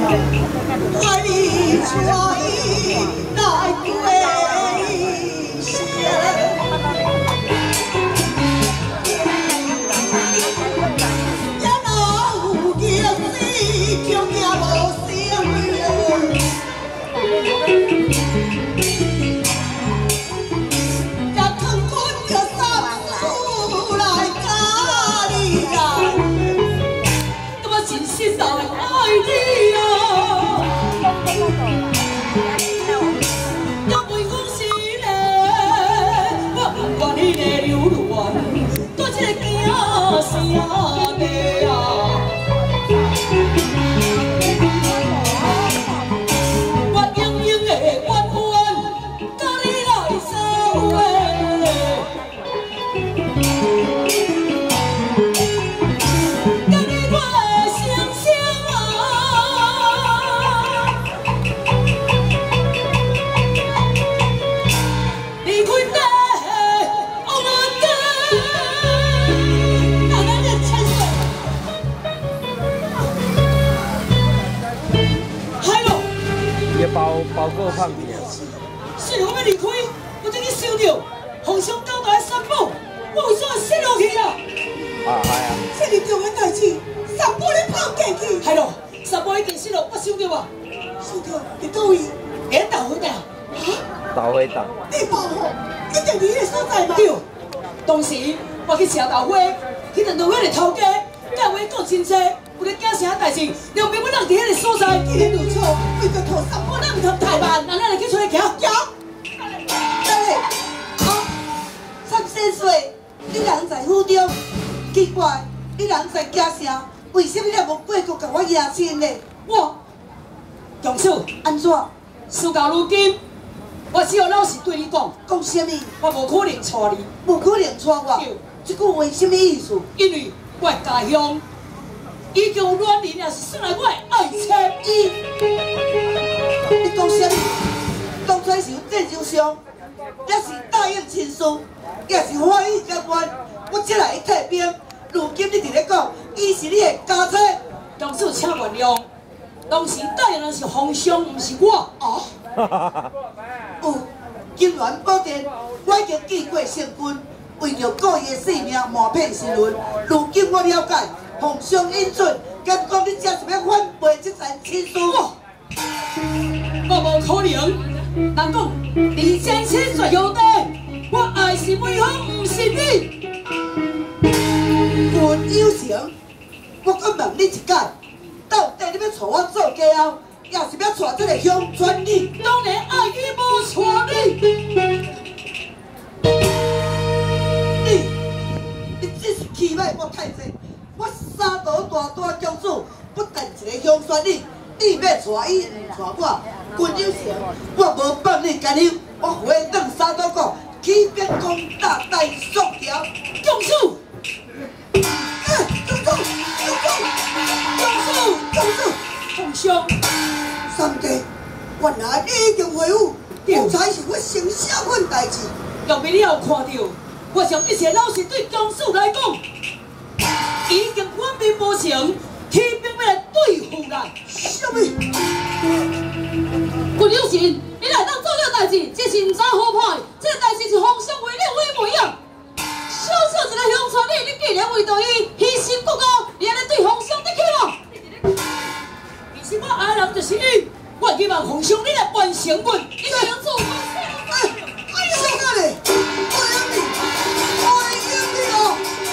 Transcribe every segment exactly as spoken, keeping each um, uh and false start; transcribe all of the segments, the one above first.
爱你追来归乡。 包包裹胖点。 是我要离开，我今日想到皇上交代的三宝，我为什么泄露去啊？ 啊，系啊。 这么重的代志，三宝你跑过去？系咯，三宝已经泄露，我想到啊。想到伫倒位？在豆花店。啊？ 豆花店。 你包好，一定伫迄个所在嘛？对。当时我去吃豆花，迄阵豆花的头家，甲我讲真济。 有咧惊啥代志？让明不人伫迄个所在，既然如此，为着讨三宝，咱唔通怠慢，咱来去出来行行。等下，啊，三十岁，你人在府中，奇怪，你人在家城，为什么你无过国甲我迎亲呢？我，公主，安怎？事到如今，我只有老实对你讲，讲什么？我无可能娶你，无可能娶我。这句话什么意思？因为我家乡。 已经软人，也是算来我的爱妻。伊，你讲啥物？当初是有战场上，也是答应亲事，也是欢喜结愿，我才来去退兵。如今你伫咧讲，伊是你的家妻，公主请原谅。当时答应的是皇上，毋是我。哦。有金銮宝殿，我已经记过成军，为着顾伊的性命，瞒骗新闻。如今我了解。 皇上允准，敢讲你这是要反背这份亲书？我无可能。人讲离间妻绝有地，我爱是为何不是你？云有情，我搁问你一解，到底你要娶我做家后，也是要娶这个乡村女？当然爱你无娶你。你，你只是欺瞒我太济。 我三岛大大公主，不但一个乡村女，你要娶伊，唔娶我，君有情，我无放你干休，我回转三岛讲，起兵攻打大宋朝，公主，公主，公主，公主，公主，皇上，三弟，原来你已经回府，刚才是我生小份代志，后面你有看到，我将一切老实对公主来讲。 已经反面无情，起兵要来对付咱。什么？郭有情，你来当做了代志，这是唔知好歹。这个代志是皇上为你为媒啊！小小一个乡村女，你竟然为着伊牺牲国家，你安尼对皇上得起吗？其实我爱人就是你，我希望皇上你来完成阮，你才能做。哎，哎呀，小哥嘞，我爱你，我爱你哦。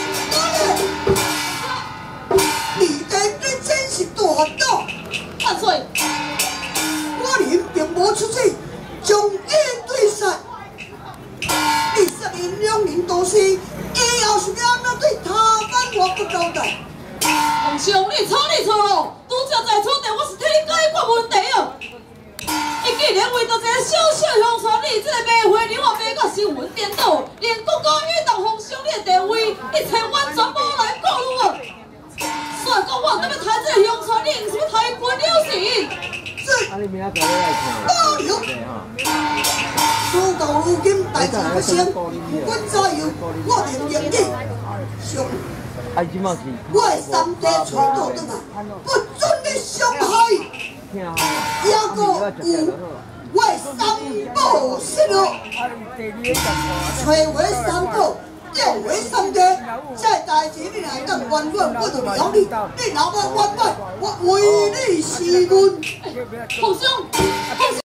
你的对真是大道，万岁！我人并无出此，将伊对杀。你说明两人都是，以后是要安怎对他番我不交代？皇上，你错你错咯！拄则在厝内，我是替你解决问题哦。伊竟然为着一个小小乡村女，这个卖花娘啊，卖到新闻颠倒，连国家与当皇上你的地位，一切完全无来顾虑哦。 算讲我那么谈这个乡村女，是要谈官了事？是。啊，你明仔载来看。保留。事到如今，代志不成，阮早有我连连你上。我的三弟娶到转来，不准你伤害。 抑个有我三宝失落，找我三宝，钓我三家，这代志你来当冤冤，我就养你。你若要冤枉，我为你是冤。 皇兄。